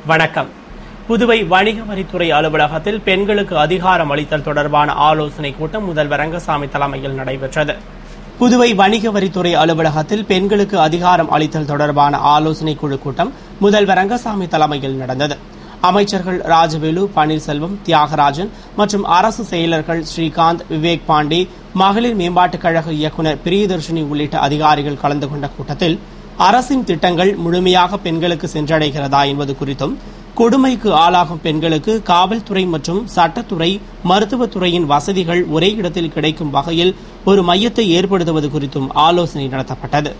வணக்கம். புதுவை வணிக வரித்துறை அலுவலகத்தில் பெண்களுக்கு அதிகாரம் அளித்தல் தொடர்பான ஆலோசனைக் கூட்டம் முதல்வர் ரங்கசாமி தலைமையில் நடைபெற்றது. புதுவை வணிக வரித்துறை அலுவலகத்தில் பெண்களுக்கு அதிகாரம் அளித்தல் தொடர்பான ஆலோசனைக் குழு கூட்டம் முதல்வர் ரங்கசாமி தலைமையில் நடந்தது. அமைச்சர்கள் ராஜவேலு, பன்னீர்செல்வம், தியாகராஜன் மற்றும் அரசு செயலர்கள் ஸ்ரீகாந்த், விவேக் பாண்டே, மகளிர் மேம்பாட்டுக் கழக இயக்குநர் பிரியதர்ஷினி உள்ளிட்ட அதிகாரிகள் கலந்து கொண்ட கூட்டத்தில் அரசின் திட்டங்கள் முழுமையாக பெண்களுக்கு சென்றடைகிறதா என்பது குறித்தும், கொடுமைக்கு ஆளாகும் பெண்களுக்கு காவல்துறை மற்றும் சட்டத்துறை, மருத்துவத்துறையின் வசதிகள் ஒரே இடத்தில் கிடைக்கும் வகையில் ஒரு மையத்தை ஏற்படுத்துவது குறித்தும் ஆலோசனை நடத்தப்பட்டது.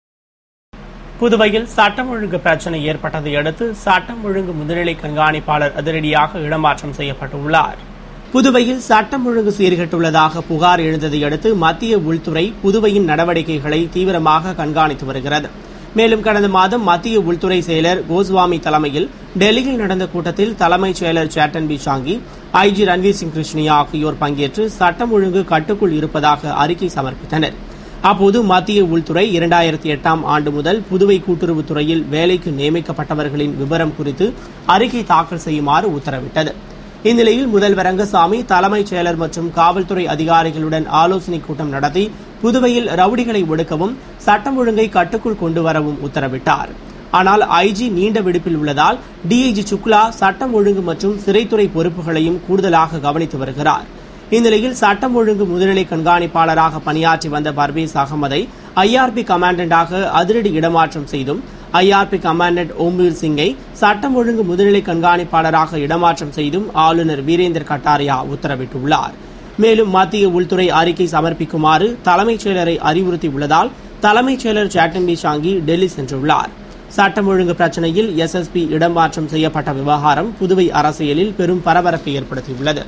புதுவையில் சட்டம் ஒழுங்கு பிரச்சினை ஏற்பட்டதை அடுத்து சட்டம் ஒழுங்கு முதுநிலை கண்காணிப்பாளர் அதிரடியாக இடமாற்றம் செய்யப்பட்டுள்ளார். புதுவையில் சட்டம் ஒழுங்கு சீர்கெட்டுள்ளதாக புகார் எழுந்ததை அடுத்து மத்திய உள்துறை புதுவையின் நடவடிக்கைகளை தீவிரமாக கண்காணித்து வருகிறது. மேலும் கடந்த மாதம் மத்திய உள்துறை செயலர் கோஸ்வாமி தலைமையில் டெல்லியில் நடந்த கூட்டத்தில் தலைமைச் செயலர் சேட்டன் பி சாங்கி, ஐஜி ரன்வீர் சிங் கிருஷ்ணியா ஆகியோர் பங்கேற்று சட்டம் ஒழுங்கு கட்டுக்குள் இருப்பதாக அறிக்கை சமர்ப்பித்தனர். அப்போது மத்திய உள்துறை 2008ஆம் ஆண்டு முதல் புதுவை கூட்டுறவுத்துறையில் வேலைக்கு நியமிக்கப்பட்டவர்களின் விவரம் குறித்து அறிக்கை தாக்கல் செய்யுமாறு உத்தரவிட்டது. இந்நிலையில் முதல்வர் ரங்கசாமி தலைமைச் செயலர் மற்றும் காவல்துறை அதிகாரிகளுடன் ஆலோசனைக் கூட்டம் நடத்தி புதுவையில் ரவுடிகளை ஒடுக்கவும் சட்டம் ஒழுங்கை கட்டுக்குள் கொண்டுவரவும் உத்தரவிட்டார். ஆனால் ஐஜி நீண்ட விடுப்பில் உள்ளதால் டிஐஜி சுக்லா சட்டம் ஒழுங்கு மற்றும் சிறைத்துறை பொறுப்புகளையும் கூடுதலாக கவனித்து வருகிறார். இந்நிலையில் சட்டம் ஒழுங்கு முதுநிலை கண்காணிப்பாளராக பணியாற்றி வந்த பர்வேஸ் அகமதை ஐஆர்பி கமாண்டண்டாக அதிரடி இடமாற்றம் செய்தும், ஐஆர்பி கமாண்டன்ட் ஓம்பீர் சிங்கை சட்டம் ஒழுங்கு முதுநிலை கண்காணிப்பாளராக இடமாற்றம் செய்தும் ஆளுநர் வீரேந்தர் கட்டாரியா உத்தரவிட்டுள்ளார். மேலும் மத்திய உள்துறை அறிக்கை சமர்ப்பிக்குமாறு தலைமைச் செயலரை அறிவுறுத்தியுள்ளதால் தலைமைச் செயலர் சேட்டன் பி சாங்கி டெல்லி சென்றுள்ளார். சட்டம் ஒழுங்கு பிரச்சினையில் எஸ்எஸ்பி இடமாற்றம் செய்யப்பட்ட விவகாரம் புதுவை அரசியலில் பெரும் பரபரப்பை ஏற்படுத்தியுள்ளது.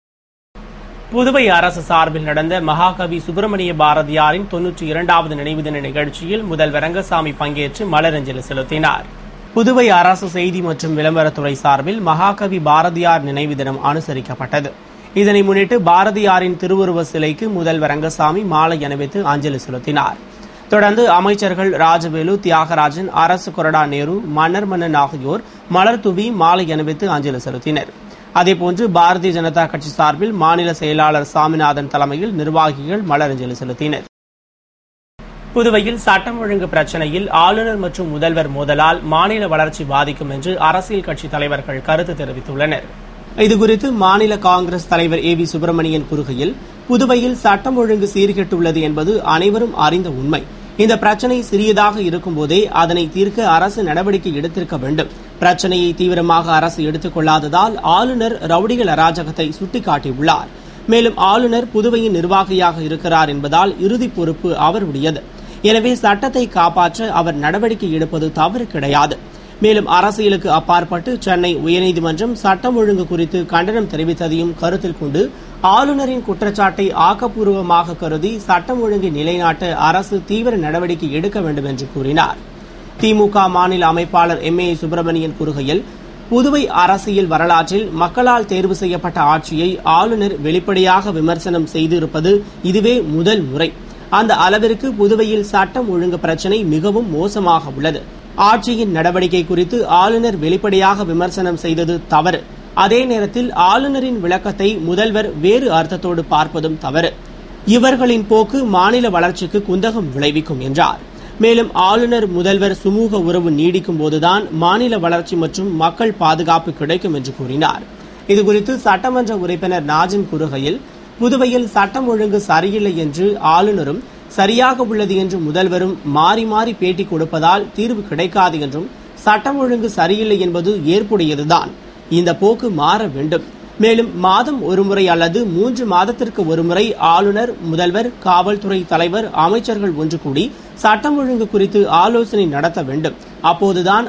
புதுவை அரசு சார்பில் நடந்த மகாகவி சுப்பிரமணிய பாரதியாரின் 92வது நினைவு தின நிகழ்ச்சியில் முதல்வர் ரங்கசாமி பங்கேற்று மலரஞ்சலி செலுத்தினார். புதுவை அரசு செய்தி மற்றும் விளம்பரத்துறை சார்பில் மகாகவி பாரதியார் நினைவு தினம் அனுசரிக்கப்பட்டது. இதனை முன்னிட்டு பாரதியாரின் திருவுருவ சிலைக்கு முதல்வர் ரங்கசாமி மாலை அணிவித்து அஞ்சலி செலுத்தினார். தொடர்ந்து அமைச்சர்கள் ராஜவேலு, தியாகராஜன், அரசு கொறடா நேரு, மன்னர் மன்னன் ஆகியோர் மலர் தூவி மாலை அணிவித்து அஞ்சலி செலுத்தினர். அதேபோன்று பாரதிய ஜனதா கட்சி சார்பில் மாநில செயலாளர் சாமிநாதன் தலைமையில் நிர்வாகிகள் மலரஞ்சலி செலுத்தினர். புதுவையில் சட்டம் ஒழுங்கு பிரச்சினையில் ஆளுநர் மற்றும் முதல்வர் மோதலால் மாநில வளர்ச்சி பாதிக்கும் என்று அரசியல் கட்சி தலைவர்கள் கருத்து தெரிவித்துள்ளனர். இதுகுறித்து மாநில காங்கிரஸ் தலைவர் ஏ வி சுப்பிரமணியன் கூறுகையில், புதுவையில் சட்டம் ஒழுங்கு சீர்கெட்டுள்ளது என்பது அனைவரும் அறிந்த உண்மை. இந்த பிரச்சினை சிறியதாக இருக்கும் போதே அதனை தீர்க்க அரசு நடவடிக்கை எடுத்திருக்க வேண்டும். பிரச்சினையை தீவிரமாக அரசு எடுத்துக் கொள்ளாததால் ஆளுநர் ரவுடிகள் அராஜகத்தை சுட்டிக்காட்டியுள்ளார். மேலும் ஆளுநர் புதுவையின் நிர்வாகியாக இருக்கிறார் என்பதால் இறுதி பொறுப்பு அவருடையது. எனவே சட்டத்தை காப்பாற்ற அவர் நடவடிக்கை எடுப்பது தவறு கிடையாது. மேலும் அரசியலுக்கு அப்பாற்பட்டு சென்னை உயர்நீதிமன்றம் சட்டம் ஒழுங்கு குறித்து கண்டனம் தெரிவித்ததையும் கருத்தில் கொண்டு ஆளுநரின் குற்றச்சாட்டை ஆக்கப்பூர்வமாக கருதி சட்டம் ஒழுங்கை நிலைநாட்ட அரசு தீவிர நடவடிக்கை எடுக்க வேண்டும் என்று கூறினார். திமுக மாநில அமைப்பாளர் எம் ஏ சுப்பிரமணியன் கூறுகையில், புதுவை அரசியல் வரலாற்றில் மக்களால் தேர்வு செய்யப்பட்ட ஆட்சியை ஆளுநர் வெளிப்படையாக விமர்சனம் செய்திருப்பது இதுவே முதல் முறை. அந்த அளவிற்கு புதுவையில் சட்டம் ஒழுங்கு பிரச்சினை மிகவும் மோசமாக உள்ளது. ஆட்சியின் நடவடிக்கை குறித்து ஆளுநர் வெளிப்படையாக விமர்சனம் செய்தது தவறு. அதே நேரத்தில் ஆளுநரின் விளக்கத்தை முதல்வர் வேறு அர்த்தத்தோடு பார்ப்பதும் தவறு. இவர்களின் போக்கு மாநில வளர்ச்சிக்கு குந்தகம் விளைவிக்கும் என்றார். மேலும் ஆளுநர் முதல்வர் சுமூக உறவு நீடிக்கும் போதுதான் மாநில வளர்ச்சி மற்றும் மக்கள் பாதுகாப்பு கிடைக்கும் என்று கூறினார். இதுகுறித்து சட்டமன்ற உறுப்பினர் நாஜிம் கூறுகையில், புதுவையில் சட்டம் ஒழுங்கு சரியில்லை என்று ஆளுநரும், சரியாக உள்ளது என்று முதல்வரும் மாறி மாறி பேட்டி கொடுப்பதால் தீர்வு கிடைக்காது என்றும், சட்டம் ஒழுங்கு சரியில்லை என்பது ஏற்புடையதுதான். இந்த போக்கு மாற வேண்டும். மேலும் மாதம் ஒருமுறை அல்லது 3 மாதத்திற்கு ஒருமுறை ஆளுநர், முதல்வர், காவல்துறை தலைவர், அமைச்சர்கள் ஒன்று கூடி சட்டம் ஒழுங்கு குறித்து ஆலோசனை நடத்த வேண்டும். அப்போதுதான்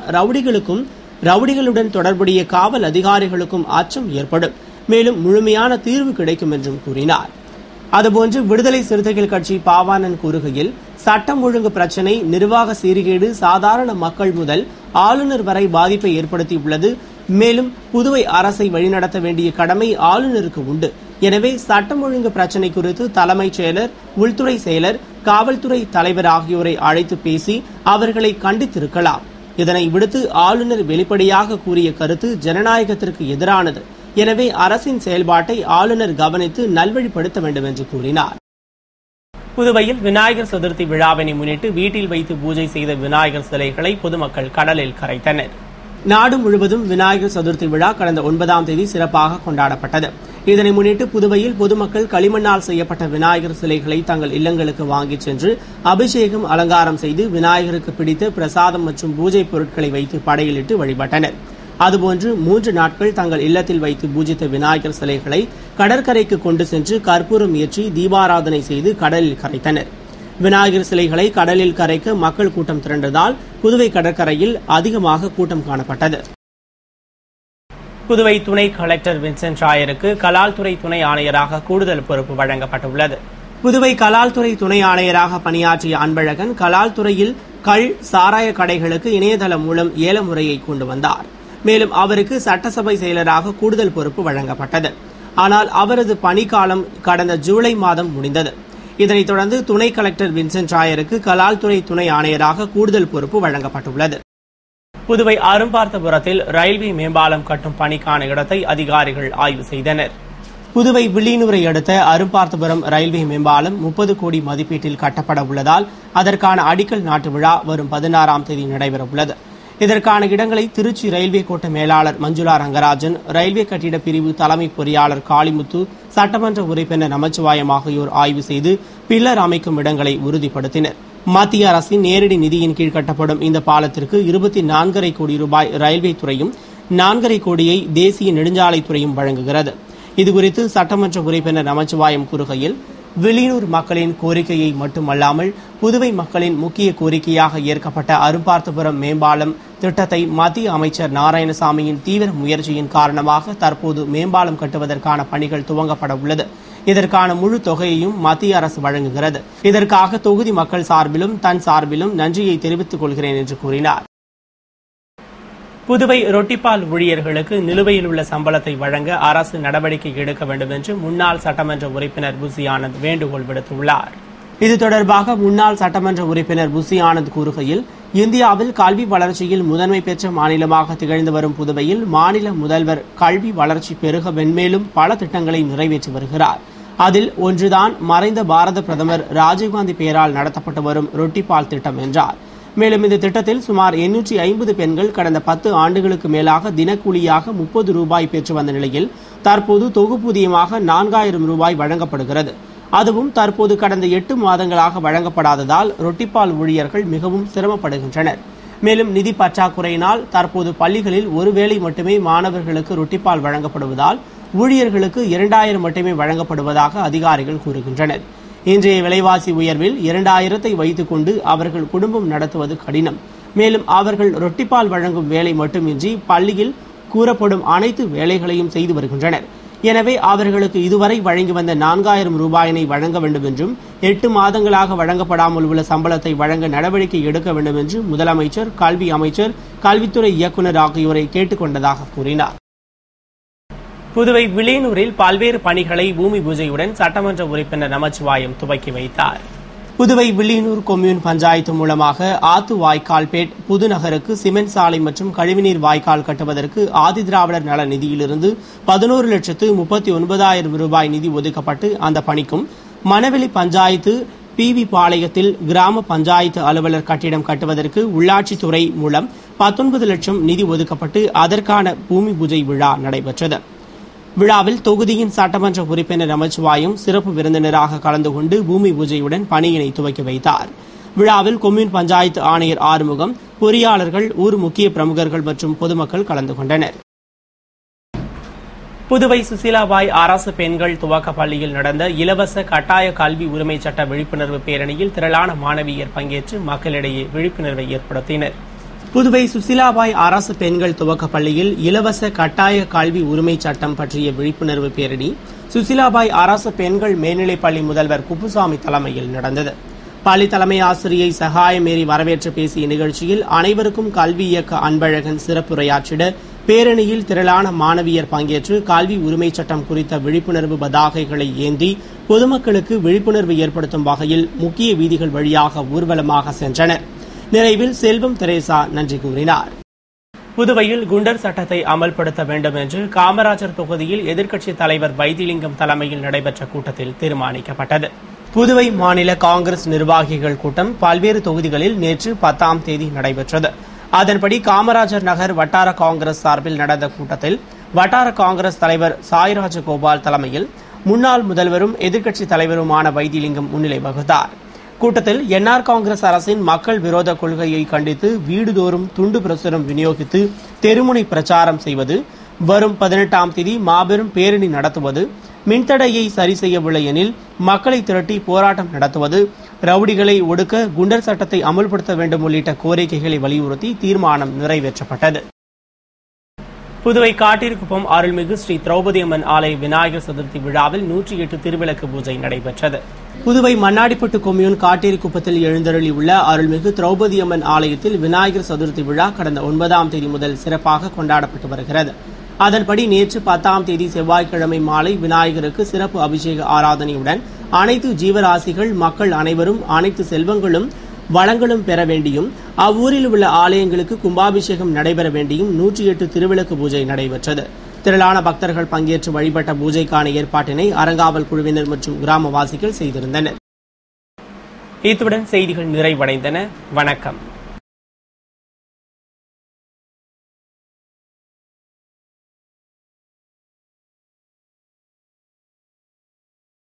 ரவுடிகளுடன் தொடர்புடைய காவல் அதிகாரிகளுக்கும் அச்சம் ஏற்படும். மேலும் முழுமையான தீர்வு கிடைக்கும் என்றும் கூறினார். அதுபோன்று விடுதலை சிறுத்தைகள் கட்சி பாவாணன் கூறுகையில், சட்டம் ஒழுங்கு பிரச்சினை, நிர்வாக சீர்கேடு சாதாரண மக்கள் முதல் ஆளுநர் வரை பாதிப்பை ஏற்படுத்தியுள்ளது. மேலும் புதுவை அரசை வழிநடத்த வேண்டிய கடமை ஆளுநருக்கு உண்டு. எனவே சட்டம் ஒழுங்கு பிரச்சினை குறித்து தலைமைச் செயலர், உள்துறை செயலர், காவல்துறை தலைவர் ஆகியோரை அழைத்து பேசி அவர்களை கண்டித்திருக்கலாம். இதனை விடுத்து ஆளுநர் வெளிப்படையாக கூறிய கருத்து ஜனநாயகத்திற்கு எதிரானது. எனவே அரசின் செயல்பாட்டை ஆளுநர் கவனித்து நல்வழிப்படுத்த வேண்டும் என்று கூறினார். புதுவையில் விநாயகர் சதுர்த்தி விழாவினை முன்னிட்டு வீட்டில் வைத்து பூஜை செய்த விநாயகர் சிலைகளை பொதுமக்கள் கடலில் கரைத்தனர். நாடு முழுவதும் விநாயகர் சதுர்த்தி விழா கடந்த 9ஆம் தேதி சிறப்பாக கொண்டாடப்பட்டது. இதனை முன்னிட்டு புதுவையில் பொதுமக்கள் களிமண்ணால் செய்யப்பட்ட விநாயகர் சிலைகளை தங்கள் இல்லங்களுக்கு வாங்கிச் சென்று அபிஷேகம், அலங்காரம் செய்து விநாயகருக்கு பிடித்த பிரசாதம் மற்றும் பூஜை பொருட்களை வைத்து படையலிட்டு வழிபட்டனர். அதுபோன்று 3 நாட்கள் தங்கள் இல்லத்தில் வைத்து பூஜித்த விநாயகர் சிலைகளை கடற்கரைக்கு கொண்டு சென்று கற்பூரம் ஏற்றி தீபாராதனை செய்து கடலில் கரைத்தனர். விநாயகர் சிலைகளை கடலில் கரைக்க மக்கள் கூட்டம் திரண்டதால் புதுவை கடற்கரையில் அதிகமாக கூட்டம் காணப்பட்டது. புதுவை துணை கலெக்டர் வின்சென்ட் ராயருக்கு கலால்துறை துணை ஆணையராக கூடுதல் பொறுப்பு வழங்கப்பட்டுள்ளது. புதுவை கலால்துறை துணை ஆணையராக பணியாற்றிய அன்பழகன் கலால்துறையில் சாராய கடைகளுக்கு இணையதளம் மூலம் ஏல முறையை கொண்டு வந்தார். மேலும் அவருக்கு சட்டசபை செயலராக கூடுதல் பொறுப்பு வழங்கப்பட்டது. ஆனால் அவரது பணிக்காலம் கடந்த ஜூலை மாதம் முடிந்தது. இதனைத் தொடர்ந்து துணை கலெக்டர் வின்சென்ட் ராயருக்கு கலால்துறை துணை ஆணையராக கூடுதல் பொறுப்பு வழங்கப்பட்டுள்ளது. புதுவை அரும்பார்த்தபுரத்தில் ரயில்வே மேம்பாலம் கட்டும் பணிக்கான இடத்தை அதிகாரிகள் ஆய்வு செய்தனர். புதுவை வில்லியனூரை அடுத்த அரும்பார்த்தபுரம் ரயில்வே மேம்பாலம் 30 கோடி மதிப்பீட்டில் கட்டப்பட உள்ளதால் அதற்கான அடிக்கல் நாட்டு விழா வரும் 16ஆம் தேதி நடைபெறவுள்ளது. இதற்கான இடங்களை திருச்சி ரயில்வே கோட்ட மேலாளர் மஞ்சுளா ரங்கராஜன், ரயில்வே கட்டிட பிரிவு தலைமை பொறியாளர் காளிமுத்து, சட்டமன்ற உறுப்பினர் நமச்சிவாயம் ஆகியோர் ஆய்வு செய்து பில்லர் அமைக்கும் இடங்களை உறுதிப்படுத்தினர். மத்திய அரசின் நேரடி நிதியின் கீழ் கட்டப்படும் இந்த பாலத்திற்கு 24.5 கோடி ரூபாய் ரயில்வே துறையும் 4.5 கோடியை தேசிய நெடுஞ்சாலைத்துறையும் வழங்குகிறது. இதுகுறித்து சட்டமன்ற உறுப்பினர் நமச்சிவாயம் கூறுகையில், வில்லியனூர் மக்களின் கோரிக்கையை மட்டுமல்லாமல் புதுவை மக்களின் முக்கிய கோரிக்கையாக ஏற்கப்பட்ட அரும்பார்த்தபுரம் மேம்பாலம் திட்டத்தை மத்திய அமைச்சர் நாராயணசாமியின் தீவிர முயற்சியின் காரணமாக தற்போது மேம்பாலம் கட்டுவதற்கான பணிகள் துவங்கப்பட உள்ளது. இதற்கான முழு தொகையையும் மத்திய அரசு வழங்குகிறது. இதற்காக தொகுதி மக்கள் சார்பிலும் தன் சார்பிலும் நன்றியை தெரிவித்துக் கொள்கிறேன் என்று கூறினார். புதுவை ரொட்டிப்பால் ஊழியர்களுக்கு நிலுவையில் உள்ள சம்பளத்தை வழங்க அரசு நடவடிக்கை எடுக்க வேண்டும் என்று முன்னாள் சட்டமன்ற உறுப்பினர் புசி ஆனந்த் வேண்டுகோள் விடுத்துள்ளார். இது தொடர்பாக முன்னாள் சட்டமன்ற உறுப்பினர் புசி ஆனந்த் கூறுகையில், இந்தியாவில் கல்வி வளர்ச்சியில் முதன்மை பெற்ற மாநிலமாக திகழ்ந்து வரும் புதுவையில் மாநில முதல்வர் கல்வி வளர்ச்சி பெருக மென்மேலும் பல திட்டங்களை நிறைவேற்றி வருகிறார். அதில் ஒன்றுதான் மறைந்த பாரத பிரதமர் ராஜீவ்காந்தி பெயரால் நடத்தப்பட்டு வரும் ரொட்டிப்பால் திட்டம் என்றார். மேலும் இந்த திட்டத்தில் சுமார் 850 பெண்கள் கடந்த 10 ஆண்டுகளுக்கு மேலாக தினக்கூலியாக 30 ரூபாய் பெற்று வந்த நிலையில் தற்போது தொகுப்பூதியமாக 4000 ரூபாய் வழங்கப்படுகிறது. அதுவும் தற்போது கடந்த 8 மாதங்களாக வழங்கப்படாததால் ரொட்டிப்பால் ஊழியர்கள் மிகவும் சிரமப்படுகின்றனர். மேலும் நிதி பற்றாக்குறையினால் தற்போது பள்ளிகளில் ஒருவேளை மட்டுமே மாணவர்களுக்கு ரொட்டிப்பால் வழங்கப்படுவதால் ஊழியர்களுக்கு 2000 மட்டுமே வழங்கப்படுவதாக அதிகாரிகள் கூறுகின்றனர். இன்றைய விலைவாசி உயர்வில் 2000 வைத்துக் கொண்டு அவர்கள் குடும்பம் நடத்துவது கடினம். மேலும் அவர்கள் ரொட்டிப்பால் வழங்கும் வேலை மட்டுமின்றி பள்ளியில் கூறப்படும் அனைத்து வேலைகளையும் செய்து வருகின்றனர். எனவே அவர்களுக்கு இதுவரை வழங்கி வந்த 4000 ரூபாயினை வழங்க வேண்டும் என்றும் 8 மாதங்களாக வழங்கப்படாமல் உள்ள சம்பளத்தை வழங்க நடவடிக்கை எடுக்க வேண்டும் என்று முதலமைச்சர், கல்வி அமைச்சர், கல்வித்துறை இயக்குநர் ஆகியோரை கேட்டுக் கொண்டதாக கூறினார். புதுவை வில்லியனூரில் பல்வேறு பணிகளை பூமி பூஜையுடன் சட்டமன்ற உறுப்பினர் நமச்சிவாயம் துவக்கி வைத்தார். புதுவை வில்லியனூர் கொம்யூன் பஞ்சாயத்து மூலமாக ஆத்து வாய்க்கால்பேட் புதுநகருக்கு சிமெண்ட் சாலை மற்றும் கழிவுநீர் வாய்க்கால் கட்டுவதற்கு ஆதிதிராவிடர் நல நிதியிலிருந்து 11,39,000 ரூபாய் நிதி ஒதுக்கப்பட்டு அந்த பணிக்கும், மணவெளி பஞ்சாயத்து PV பாளையத்தில் கிராம பஞ்சாயத்து அலுவலர் கட்டிடம் கட்டுவதற்கு உள்ளாட்சித்துறை மூலம் 19 லட்சம் நிதி ஒதுக்கப்பட்டு அதற்கான பூமி பூஜை விழா நடைபெற்றது. விழாவில் தொகுதியின் சட்டமன்ற உறுப்பினர் நமச்சிவாயம் சிறப்பு விருந்தினராக கலந்து கொண்டு பூமி பூஜையுடன் பணியினை துவக்கி வைத்தார். விழாவில் கொம்யூன் பஞ்சாயத்து ஆணையர் ஆறுமுகம், பொறியாளர்கள், ஊர் முக்கிய பிரமுகர்கள் மற்றும் பொதுமக்கள் கலந்து கொண்டனர். புதுவை சுசீலாபாய் அரசு பெண்கள் துவக்க பள்ளியில் நடந்த இலவச கட்டாய கல்வி உரிமை சட்ட விழிப்புணர்வு பேரணியில் திரளான மாணவியர் பங்கேற்று மக்களிடையே விழிப்புணர்வை ஏற்படுத்தினர். புதுவை சுசீலாபாய் அரசு பெண்கள் துவக்க பள்ளியில் இலவச கட்டாய கல்வி உரிமை சட்டம் பற்றிய விழிப்புணர்வு பேரணி சுசீலாபாய் அரசு பெண்கள் மேல்நிலைப் பள்ளி முதல்வர் குப்புசாமி தலைமையில் நடந்தது. பள்ளி தலைமை ஆசிரியை சகாயமேரி வரவேற்று பேசிய நிகழ்ச்சியில் அனைவருக்கும் கல்வி இயக்க அன்பழகன் சிறப்புரையாற்றிட பேரணியில் திரளான மாணவியர் பங்கேற்று கல்வி உரிமை சட்டம் குறித்த விழிப்புணர்வு பதாகைகளை ஏந்தி பொதுமக்களுக்கு விழிப்புணர்வு ஏற்படுத்தும் வகையில் முக்கிய வீதிகள் வழியாக ஊர்வலமாக சென்றனர். நிறைவில் செல்வம் தெரேசா நன்றி கூறினார். புதுவையில் குண்டர் சட்டத்தை அமல்படுத்த வேண்டும் என்று காமராஜர் தொகுதியில் எதிர்க்கட்சித் தலைவர் வைத்திலிங்கம் தலைமையில் நடைபெற்ற கூட்டத்தில் தீர்மானிக்கப்பட்டது. புதுவை மாநில காங்கிரஸ் நிர்வாகிகள் கூட்டம் பல்வேறு தொகுதிகளில் நேற்று 10ஆம் தேதி நடைபெற்றது. அதன்படி காமராஜர் நகர் வட்டார காங்கிரஸ் சார்பில் நடந்த கூட்டத்தில் வட்டார காங்கிரஸ் தலைவர் சாய்ராஜகோபால் தலைமையில் முன்னாள் முதல்வரும் எதிர்க்கட்சித் தலைவருமான வைத்திலிங்கம் முன்னிலை வகித்தார். கூட்டத்தில் என்ஆர் காங்கிரஸ் அரசின் மக்கள் விரோத கொள்கையை கண்டித்து வீடுதோறும் துண்டு பிரசுரம் விநியோகித்து தெருமுனை பிரச்சாரம் செய்வது, வரும் 18ஆம் தேதி மாபெரும் பேரணி நடத்துவது, மின்தடையை சரி செய்யவில்லை எனில் மக்களை திரட்டி போராட்டம் நடத்துவது, ரவுடிகளை ஒடுக்க குண்டர் சட்டத்தை அமல்படுத்த வேண்டும் உள்ளிட்ட கோரிக்கைகளை வலியுறுத்தி தீர்மானம் நிறைவேற்றப்பட்டது. புதுவை காட்டிற்குப்பம் அருள்மிகு ஸ்ரீ திரௌபதி அம்மன் ஆலய விநாயகர் சதுர்த்தி விழாவில் 108 திருவிளக்கு பூஜை நடைபெற்றது. புதுவை மண்ணாடிப்பட்டு கொம்யூன் காட்டேரிக்குப்பத்தில் எழுந்தருளியுள்ள அருள்மிகு திரௌபதி அம்மன் ஆலயத்தில் விநாயகர் சதுர்த்தி விழா கடந்த 9ஆம் தேதி முதல் சிறப்பாக கொண்டாடப்பட்டு வருகிறது. அதன்படி நேற்று 10ஆம் தேதி செவ்வாய்க்கிழமை மாலை விநாயகருக்கு சிறப்பு அபிஷேக ஆராதனையுடன் அனைத்து ஜீவராசிகள் மக்கள் அனைவரும் அனைத்து செல்வங்களும் வளங்களும் பெற வேண்டியும் அவ்வூரில் உள்ள ஆலயங்களுக்கு கும்பாபிஷேகம் நடைபெற வேண்டியும் 108 திருவிளக்கு பூஜை நடைபெற்றது. திரளான பக்தர்கள் பங்கேற்று வழிபட்ட பூஜைக்கான ஏற்பாட்டினை அறங்காவல் குழுவினர் மற்றும் கிராமவாசிகள் செய்திருந்தனர். இத்துடன் செய்திகள் நிறைவடைந்தன. வணக்கம்.